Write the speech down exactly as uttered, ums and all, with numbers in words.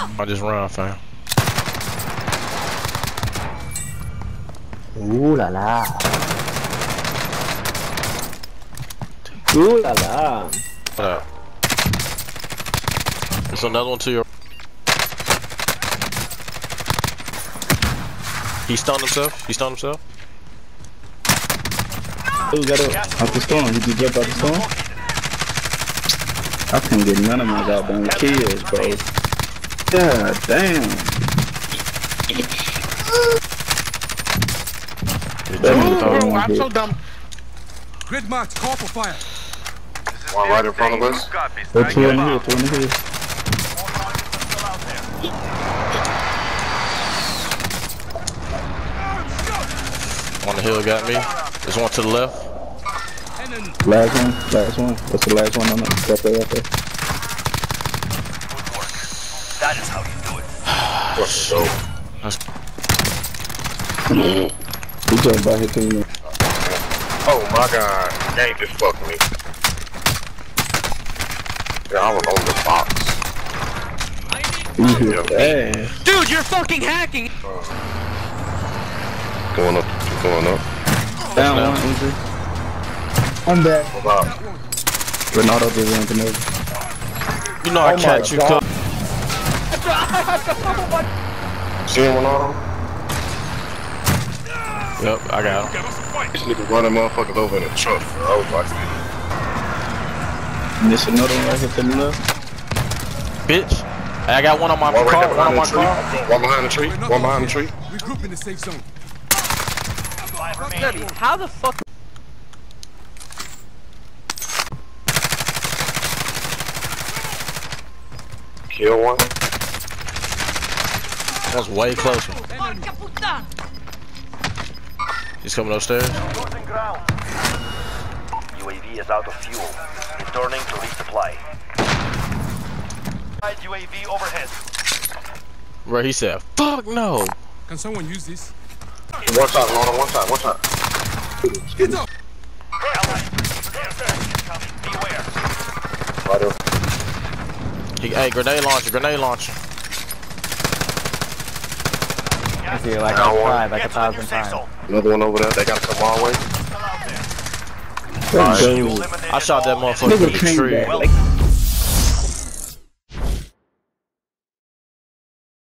I just run, fam. Ooh la la. Ooh la la. What up? There's another one to your. He stoned himself. He stoned himself. Who got up out the storm? Did you jump out the storm? I couldn't get none of my goddamn kills, bro. God damn. Bro, I'm so dumb. Grid marks, call for fire. One right in front of us. There's two in here, two in here. On the hill got me. There's one to the left. Last one, last one. That's the last one on the step there, right there. That is how you do it. Let's go. He jumped by here too, man. Oh my god. Game just fucked me. Yeah, I was on the box. Yeah. Dude, you're fucking hacking! Going up, going up. Down one, injury. I'm back. What about? Ronaldo just ran the over. You know I Oh catch my you. God. See him, Ronaldo? Yep, I got him. This nigga running motherfuckers over in the truck, bro. I was like, And there's another one right here to the left. Bitch. Hey, I got one on my one car. right One there on my behind the car. tree. One behind the tree. One behind the tree. Regroup in the safe zone. How the fuck? Kill one. That's way closer. He's coming upstairs. Losing ground. U A V is out of fuel. Returning to resupply. U A V overhead. Where he said, fuck no. Can someone use this? One shot, Ronaldo. One shot, one shot. Get up! Beware. Right up. He, hey, grenade launcher, grenade launcher. I see, like Down I one. tried like a thousand times. Another one over there. They gotta come all the way. Let's go. I shot that motherfucker through Nigga the came tree. back like